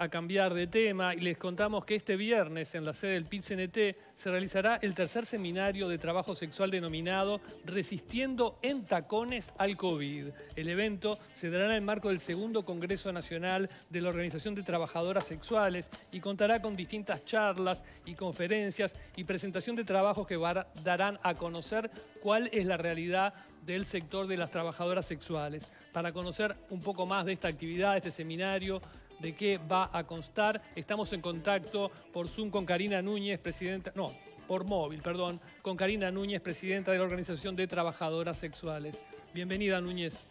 a cambiar de tema y les contamos que este viernes en la sede del PIT-CNT se realizará el tercer seminario de trabajo sexual denominado Resistiendo en Tacones al COVID. El evento se dará en el marco del segundo Congreso Nacional de la Organización de Trabajadoras Sexuales y contará con distintas charlas y conferencias y presentación de trabajos que darán a conocer cuál es la realidad del sector de las trabajadoras sexuales. Para conocer un poco más de esta actividad, de este seminario, de qué va a constar, estamos en contacto por Zoom con Karina Núñez, presidenta, no, por móvil, perdón, con Karina Núñez, presidenta de la Organización de Trabajadoras Sexuales. Bienvenida, Núñez.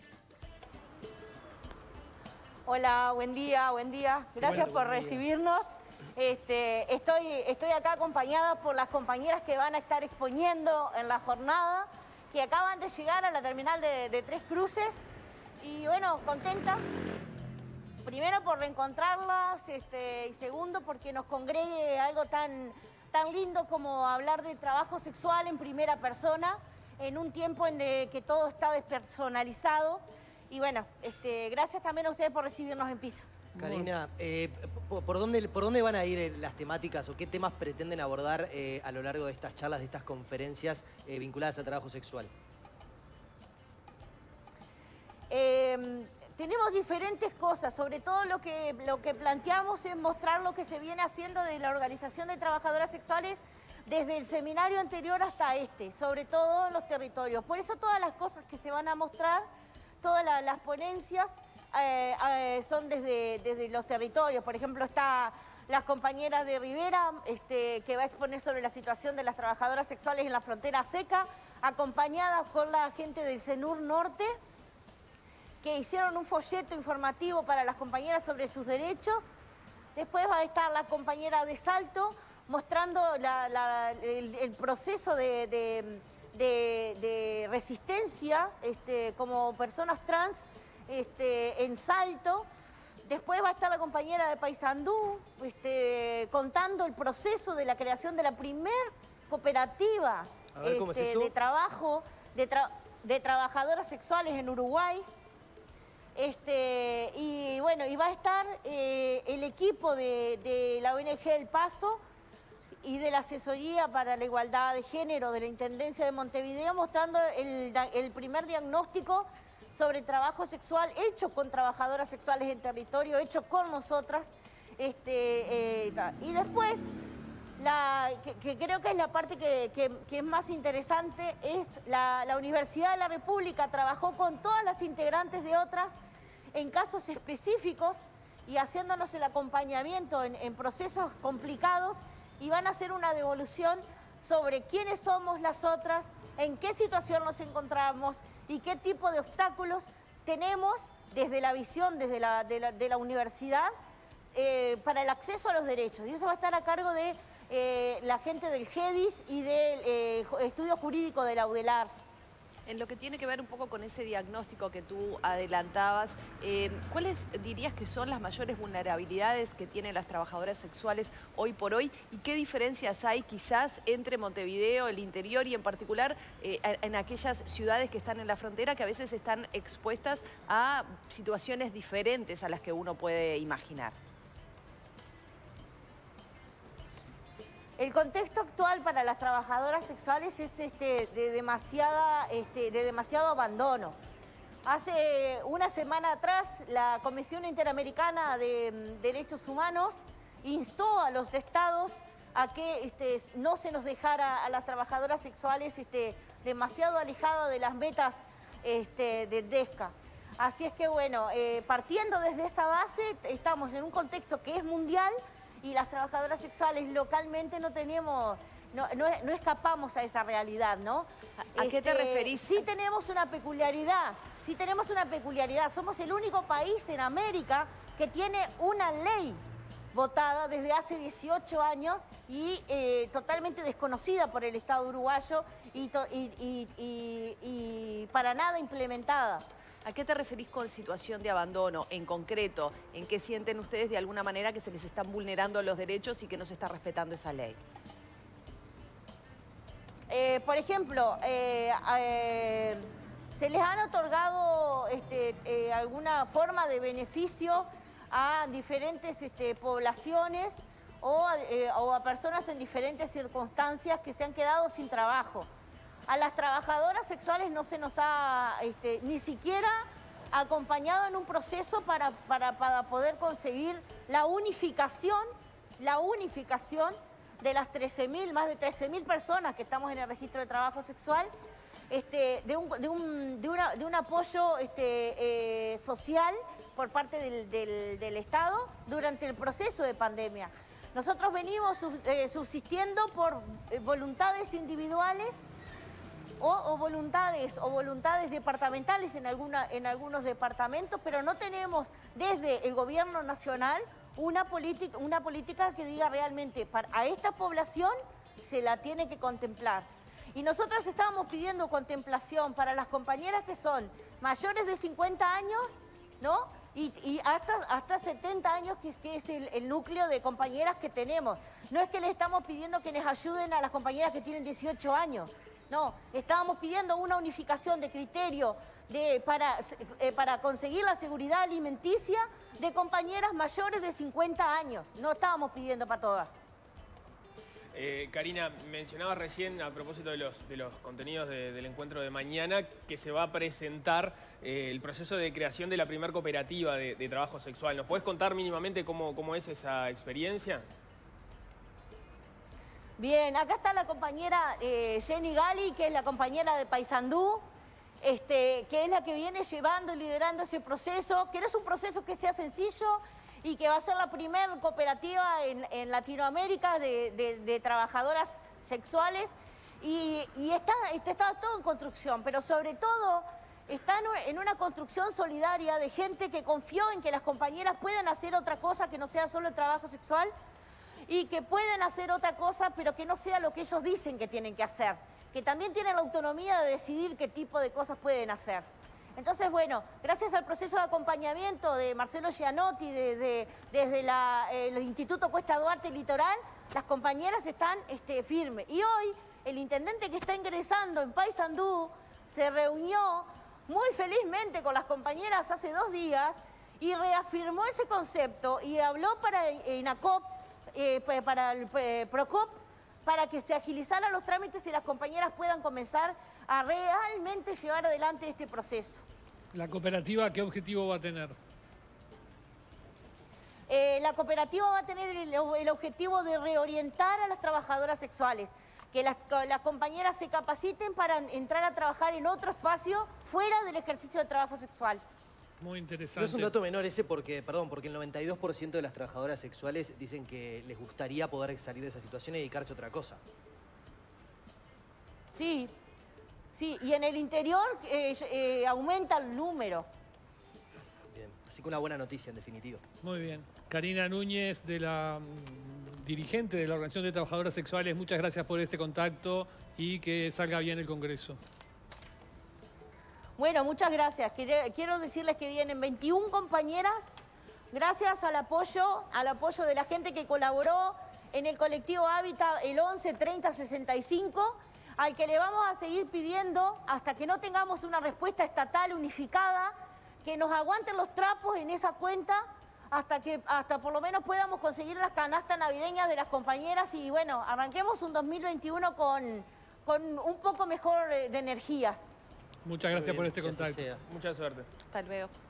Hola, buen día, buen día. Gracias por recibirnos. Estoy acá acompañada por las compañeras que van a estar exponiendo en la jornada, que acaban de llegar a la terminal de Tres Cruces. Y bueno, contenta, primero por reencontrarlas y segundo porque nos congregue algo tan lindo como hablar de trabajo sexual en primera persona en un tiempo en que todo está despersonalizado. Y bueno, gracias también a ustedes por recibirnos en piso. Karina, ¿por dónde van a ir las temáticas o qué temas pretenden abordar a lo largo de estas charlas, de estas conferencias vinculadas al trabajo sexual? Tenemos diferentes cosas, sobre todo lo que planteamos es mostrar lo que se viene haciendo de la Organización de Trabajadoras Sexuales desde el seminario anterior hasta sobre todo en los territorios. Por eso todas las cosas que se van a mostrar, todas las ponencias son desde los territorios. Por ejemplo, está las compañeras de Rivera, que va a exponer sobre la situación de las trabajadoras sexuales en la frontera seca, acompañadas con la gente del CENUR Norte, que hicieron un folleto informativo para las compañeras sobre sus derechos. Después va a estar la compañera de Salto mostrando el proceso de resistencia como personas trans en Salto. Después va a estar la compañera de Paysandú contando el proceso de la creación de la primer cooperativa de trabajo de trabajadoras sexuales en Uruguay. Y bueno, y va a estar el equipo de la ONG El Paso y de la Asesoría para la Igualdad de Género de la Intendencia de Montevideo mostrando el primer diagnóstico sobre trabajo sexual hecho con trabajadoras sexuales en territorio, hecho con nosotras. Y después, que creo que es la parte que es más interesante, es la Universidad de la República trabajó con todas las integrantes de otras en casos específicos y haciéndonos el acompañamiento en procesos complicados, y van a hacer una devolución sobre quiénes somos las otras, en qué situación nos encontramos y qué tipo de obstáculos tenemos desde la visión de la universidad para el acceso a los derechos. Y eso va a estar a cargo de la gente del GEDIS y del Estudio Jurídico de la UDELAR. En lo que tiene que ver un poco con ese diagnóstico que tú adelantabas, ¿cuáles dirías que son las mayores vulnerabilidades que tienen las trabajadoras sexuales hoy por hoy? ¿Y qué diferencias hay quizás entre Montevideo, el interior y en particular en aquellas ciudades que están en la frontera que a veces están expuestas a situaciones diferentes a las que uno puede imaginar? El contexto actual para las trabajadoras sexuales es de demasiado abandono. Hace una semana atrás, la Comisión Interamericana de Derechos Humanos instó a los estados a que no se nos dejara a las trabajadoras sexuales demasiado alejadas de las metas de DESCA. Así es que, bueno, partiendo desde esa base, estamos en un contexto que es mundial, y las trabajadoras sexuales localmente no escapamos a esa realidad, ¿no? ¿A qué te referís? Sí tenemos una peculiaridad, Somos el único país en América que tiene una ley votada desde hace 18 años y totalmente desconocida por el Estado uruguayo y para nada implementada. ¿A qué te referís con situación de abandono en concreto? ¿En qué sienten ustedes de alguna manera que se les están vulnerando los derechos y que no se está respetando esa ley? Por ejemplo, se les han otorgado alguna forma de beneficio a diferentes poblaciones o a personas en diferentes circunstancias que se han quedado sin trabajo. A las trabajadoras sexuales no se nos ha ni siquiera acompañado en un proceso para poder conseguir la unificación de las 13.000, más de 13.000 personas que estamos en el registro de trabajo sexual, de un apoyo social por parte del Estado durante el proceso de pandemia. Nosotros venimos subsistiendo por voluntades individuales o voluntades departamentales en algunos departamentos, pero no tenemos desde el gobierno nacional una política que diga realmente a esta población se la tiene que contemplar. Y nosotras estábamos pidiendo contemplación para las compañeras que son mayores de 50 años, ¿no? Y hasta 70 años, que es el núcleo de compañeras que tenemos. No es que le estamos pidiendo que nos ayuden a las compañeras que tienen 18 años. No, estábamos pidiendo una unificación de criterio para conseguir la seguridad alimenticia de compañeras mayores de 50 años. No estábamos pidiendo para todas. Karina, mencionabas recién a propósito de los contenidos del encuentro de mañana que se va a presentar el proceso de creación de la primera cooperativa de trabajo sexual. ¿Nos podés contar mínimamente cómo es esa experiencia? Bien, acá está la compañera Jenny Gali, que es la compañera de Paysandú, que es la que viene llevando y liderando ese proceso, que no es un proceso que sea sencillo y que va a ser la primera cooperativa en Latinoamérica de trabajadoras sexuales. Y está todo en construcción, pero sobre todo está en una construcción solidaria de gente que confió en que las compañeras puedan hacer otra cosa que no sea solo el trabajo sexual, y que pueden hacer otra cosa, pero que no sea lo que ellos dicen que tienen que hacer, que también tienen la autonomía de decidir qué tipo de cosas pueden hacer. Entonces, bueno, gracias al proceso de acompañamiento de Marcelo Gianotti desde el Instituto Cuesta Duarte Litoral, las compañeras están firmes. Y hoy, el intendente que está ingresando en Paysandú se reunió muy felizmente con las compañeras hace 2 días y reafirmó ese concepto y habló para INACOP, para el PROCOP, para que se agilizaran los trámites y las compañeras puedan comenzar a realmente llevar adelante este proceso. ¿La cooperativa qué objetivo va a tener? La cooperativa va a tener el objetivo de reorientar a las trabajadoras sexuales, que las compañeras se capaciten para entrar a trabajar en otro espacio fuera del ejercicio de trabajo sexual. Muy interesante. No es un dato menor ese porque el 92% de las trabajadoras sexuales dicen que les gustaría poder salir de esa situación y dedicarse a otra cosa. Sí, y en el interior aumenta el número. Bien, así que una buena noticia en definitiva. Muy bien. Karina Núñez, dirigente de la Organización de Trabajadoras Sexuales, muchas gracias por este contacto y que salga bien el Congreso. Bueno, muchas gracias. Quiero decirles que vienen 21 compañeras, gracias al apoyo de la gente que colaboró en el colectivo Hábitat, el 11 30 65, al que le vamos a seguir pidiendo, hasta que no tengamos una respuesta estatal unificada, que nos aguanten los trapos en esa cuenta, hasta por lo menos podamos conseguir las canastas navideñas de las compañeras y bueno, arranquemos un 2021 con un poco mejor de energías. Muchas gracias por este contacto. Mucha suerte. Hasta luego.